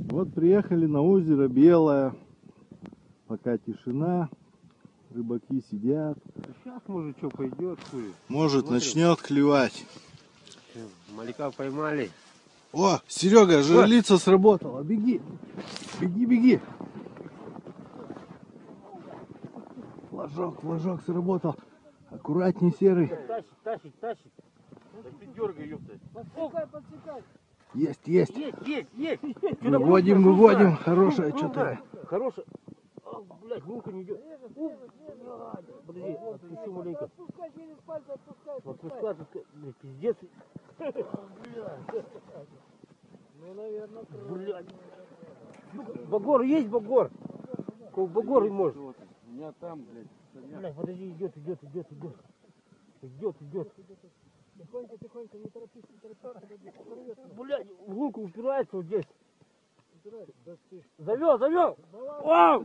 Вот приехали на озеро Белое. Пока тишина. Рыбаки сидят. Сейчас может что пойдет, хуй. Может начнет клевать. Маляка поймали. О, Серега, жерлица сработала. Беги. Беги, беги. Флажок сработал. Аккуратней, Серый. Тащит. Да ты дергай, ёпта. Подсекай. Есть. Есть. Выводим. Хорошая что-то. Хорошая. Блядь, мука не идет. Подожди, отпусти маленько. Отпускай, через пальцы отпускай. Блядь, пиздец. Ну, наверное, блядь. Багор есть, багор? Багор и может. У меня там, блядь. Блядь, подожди, идет. Тихонько, не торопись. Блядь, в луку упирается вот здесь. Завел! Вау!